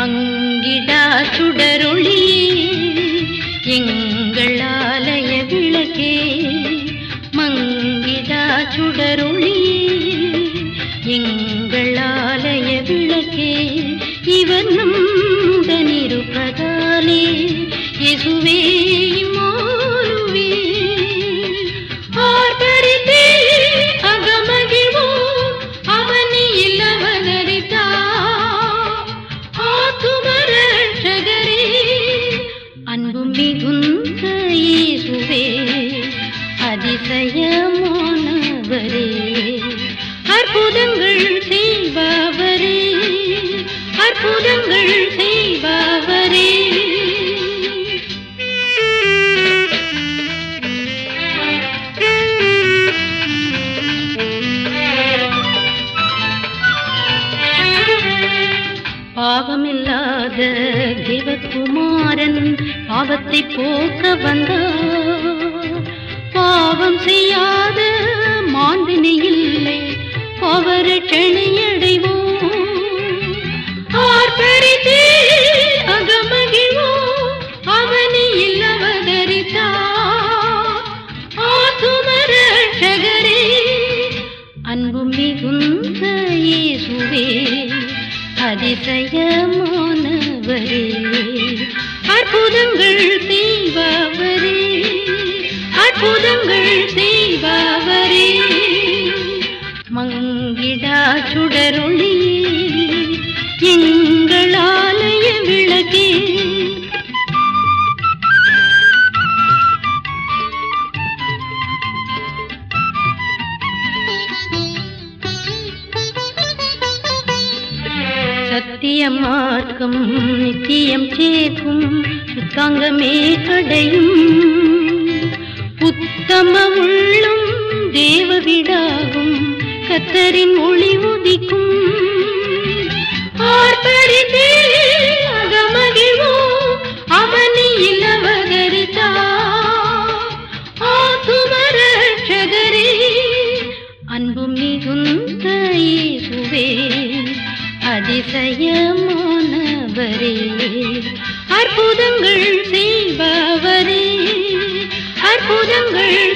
மங்கிடா சுடரொளியே எங்கள் ஆலய விளக்கே, மங்கிடா சுடரொளியே எங்கள் ஆலய விளக்கே, இவர் நம்முடன் இருப்பதாலே இயேசுவே இம்மானுவே. ஆர்ப்பரித்தே அகமகிழ்வோம் அவனில் அவதரித்தார், ஆத்துமரட்சகரே அன்பு மிகுந்த இயேசுவே அதிசயமானவரே, அற்புதங்கள் செய்பவரே, அற்புதங்கள் செய்பவரே. பாவமில்லாத தேவகுமாரன் பாவத்தை போக்க வந்தார், பாவம் செய்யாத மாண்பினை இல்லை பாவரட்சணை அடைவோம். ஆர்ப்பரித்தே அகமகிழ்வோம் அவனில் அவதரித்தார், ஆத்துமரட்சகரே அன்பு மிகுந்த இயேசுவே அதிசயமானவரே, அற்புதங்கள் செய்பவரே, அற்புதங்கள் செய்பவரே. மங்கிடா சுடரொளியே எங்கள் ஆலய விளக்கே, சத்திய மார்க்கம் நித்தியம் சேர்க்கும் சுத்தாங்கமே கடையும், உத்தம உள்ளம் தேவ விடாகும் கர்த்தரின் ஒளி உதிக்கும். ஆர்ப்பரித்தே அகமகிழ்வோம் அவனில் அவதரித்தார், ஆத்துமரட்சகரே அன்பு மிகுந்த இயேசுவே அதிசயமானவரே, அற்புதங்கள் செய்பவரே, அற்புதங்கள்